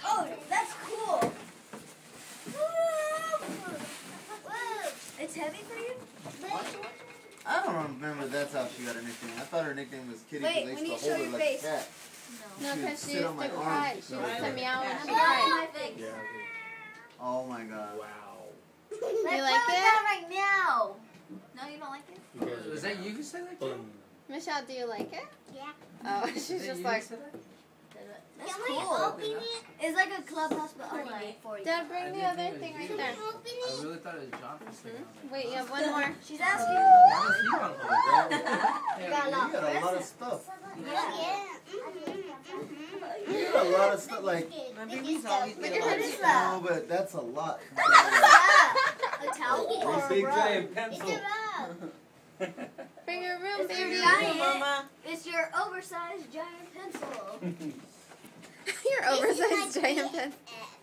Oh, that's cool. It's heavy for you? I don't remember that's how she got her nickname. I thought her nickname was Kitty Wait, because we they need used to to show hold her your like face. a cat. No, because she sit used on my to arm. cry. She used to meow when she Look at cried. my face. Oh my god. Wow. Let's You play like with it? that right now. No, you don't like it? Is that you who said that? Michelle, do you like it? Yeah. Oh, she's just like, That's Can we cool. open it? It's like a clubhouse, but only for you. Dad, bring the other thing right there. Open I it? really thought it was John for a second. Wait, you have one more. She's asking. Why does he want to hold it? You got a You lot got of a lot of presents. stuff. Yeah. You got a lot of stuff. Like, Look at this no, stuff. but that's a lot. A towel or a Big rug? giant It's pencil. a rug. Bring your room, It's baby. your giant. It's your oversized giant pencil. Your oversized giant pen.